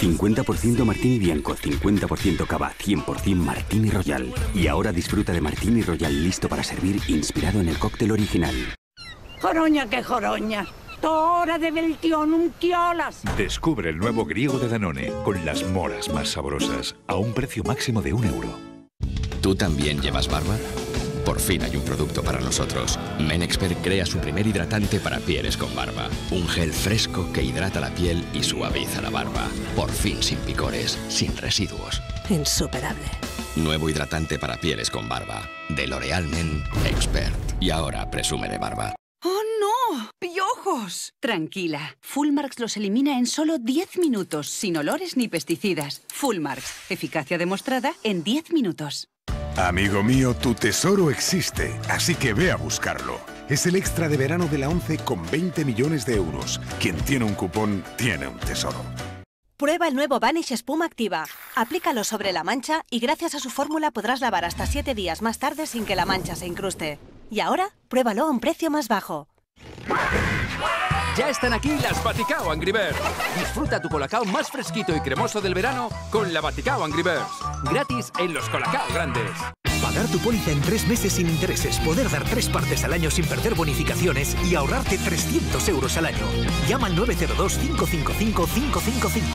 50% Martini Bianco, 50% Cava, 100% Martini Royal. Y ahora disfruta de Martini Royal listo para servir, inspirado en el cóctel original. Joroña que joroña. Hora de Beltion Quiolas. Descubre el nuevo griego de Danone con las moras más sabrosas a un precio máximo de €1. ¿Tú también llevas barba? Por fin hay un producto para nosotros. Menexpert crea su primer hidratante para pieles con barba. Un gel fresco que hidrata la piel y suaviza la barba. Por fin sin picores, sin residuos. Insuperable. Nuevo hidratante para pieles con barba. De L'Oréal Men Expert. Y ahora presume de barba. ¡Oh, no! ¡Piojos! Tranquila. Fullmarks los elimina en solo 10 minutos, sin olores ni pesticidas. Fullmarks. Eficacia demostrada en 10 minutos. Amigo mío, tu tesoro existe, así que ve a buscarlo. Es el extra de verano de la 11 con 20 millones de euros. Quien tiene un cupón, tiene un tesoro. Prueba el nuevo Vanish Espuma Activa. Aplícalo sobre la mancha y gracias a su fórmula podrás lavar hasta 7 días más tarde sin que la mancha se incruste. Y ahora, pruébalo a un precio más bajo. Ya están aquí las Baticao Angry Birds. Disfruta tu Colacao más fresquito y cremoso del verano con la Baticao Angry Birds. Gratis en los Colacao grandes. Pagar tu póliza en 3 meses sin intereses, poder dar 3 partes al año sin perder bonificaciones y ahorrarte 300 € al año. Llama al 902 555 555.